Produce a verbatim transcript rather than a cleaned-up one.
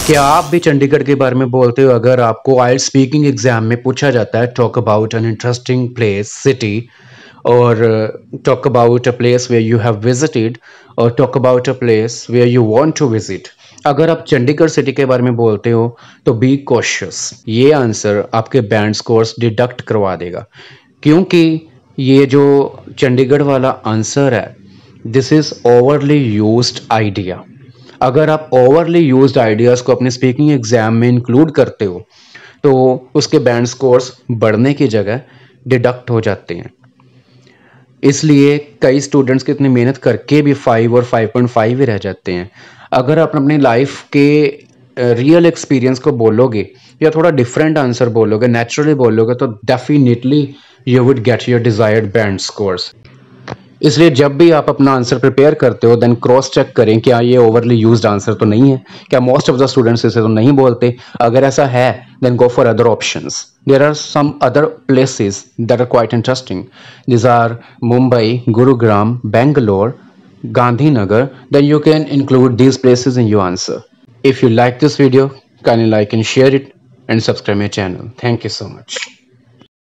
क्या आप भी चंडीगढ़ के बारे में बोलते हो? अगर आपको आइल्स स्पीकिंग एग्जाम में पूछा जाता है talk about an interesting place city और talk about a place where you have visited और talk about a place where you want to visit, अगर आप चंडीगढ़ सिटी के बारे में बोलते हो तो बी कॉशियस, ये आंसर आपके बैंड स्कोर्स डिडक्ट करवा देगा, क्योंकि ये जो चंडीगढ़ वाला आंसर है this is overly used idea. अगर आप ओवरली यूज्ड आइडियाज़ को अपने स्पीकिंग एग्जाम में इंक्लूड करते हो तो उसके बैंड स्कोर्स बढ़ने की जगह डिडक्ट हो जाते हैं। इसलिए कई स्टूडेंट्स कितनी मेहनत करके भी फाइव और फाइव पॉइंट फाइव ही रह जाते हैं। अगर आप अपनी लाइफ के रियल uh, एक्सपीरियंस को बोलोगे या थोड़ा डिफरेंट आंसर बोलोगे, नेचुरली बोलोगे, तो definitely you would get your desired band scores. इसलिए जब भी आप अपना आंसर प्रिपेयर करते हो देन क्रॉस चेक करें क्या ये ओवरली यूज्ड आंसर तो नहीं है, क्या मोस्ट ऑफ द स्टूडेंट्स इसे तो नहीं बोलते। अगर ऐसा है then go for other options. There are some other places that are quite interesting. These are Mumbai, Gurugram, Bangalore, Gandhinagar. Then you can include these places in your answer. If you like this video, kindly like and share it and subscribe my channel. Thank you so much.